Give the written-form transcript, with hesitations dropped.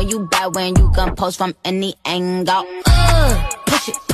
know you bad when you can post from any angle. Push it.